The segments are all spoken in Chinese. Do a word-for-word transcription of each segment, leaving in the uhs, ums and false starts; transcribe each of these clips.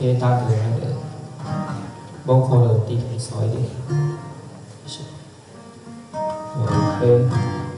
可以大哥那个 vocal 的低可以少一点，谢谢。OK。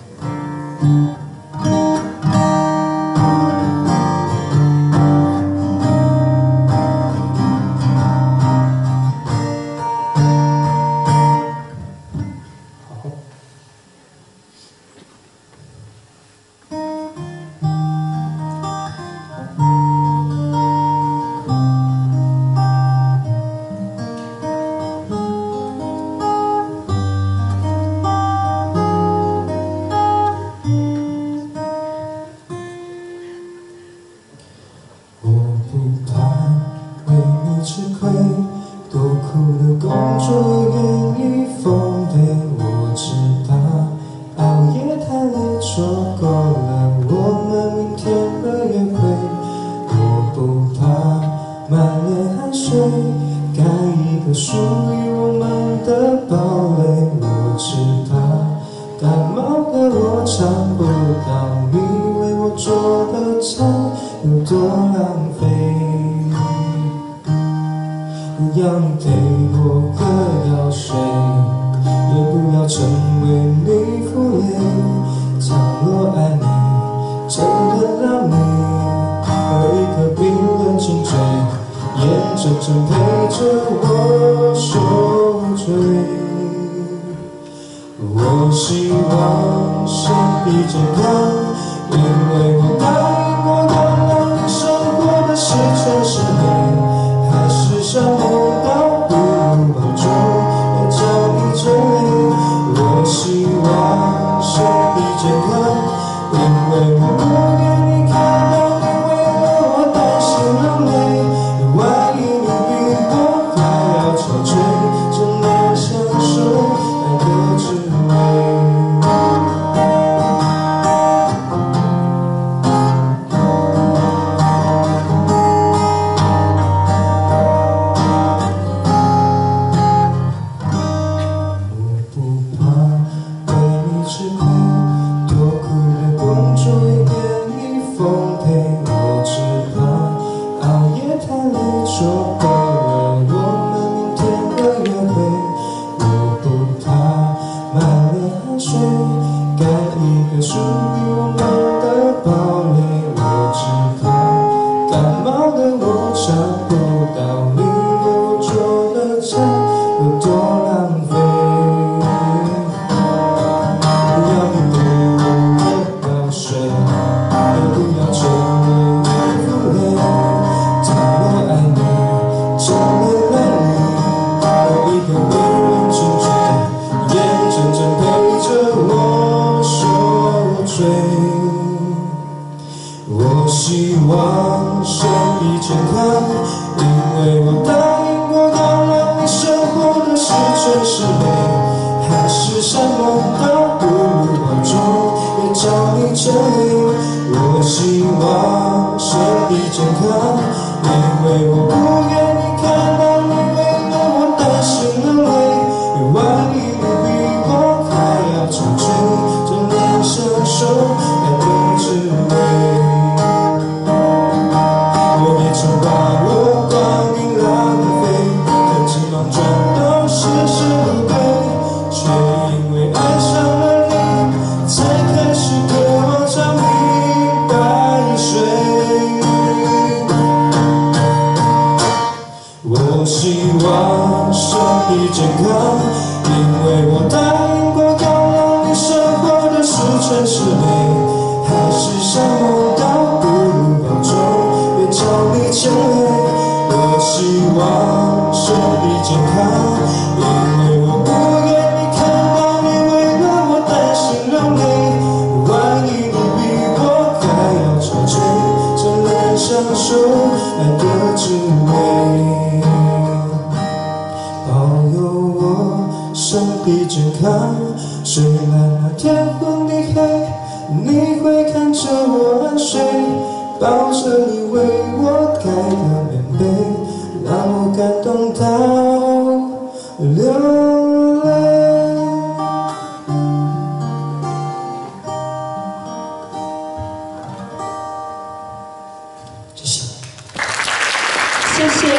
吃亏，多苦的工作也愿意奉陪。我知道熬夜太累，错过了我们明天的约会。我不怕满脸汗水，盖一个属于我们的堡垒。我知道感冒的我尝不到你为我做的菜有多浪费。不要你陪我喝药水，也不要成为你负累。倘若爱你真的让你喝一颗冰冷清水，眼睁睁陪着我受罪。我希望身体健康，因为我答应过要让你生活的是全是美，还是像梦到不如保重，也叫你珍惜。我希望身体健康，因为我不愿你看到你为了我担心流泪。万一你比我还要憔悴，真难享受爱的滋味。吃亏，多苦的工作也愿意奉陪。我只怕熬夜太累，错过了我们明天的约会。我不怕满脸汗水，盖一个属于我们的堡垒。我只怕感冒的我尝不到你为我做的菜有多浪费。我希望身体健康，因为我答应过要让你生活的是全是美，海誓山盟到不如保重，也叫你珍惜。我希望身体健康，因为我不愿你看到你为了我担心流泪。万一你比我还要憔悴，真难享受爱的滋味。把我光阴浪费，看急忙转到事事不对，却因为爱上了你，才开始渴望长命百岁。我希望身体健康，因为我答应过要让你生活的是全是美，海誓山盟到不如保重，别叫你牵累。我希望身体健康，因为我不愿你看到你为了我担心流泪。万一你比我还要憔悴，真难享受爱的滋味。保佑我身体健康，虽然那天昏地黑，你会看着我安睡，抱着你为我盖的棉被，让我感动到流泪。 谢谢， 谢谢。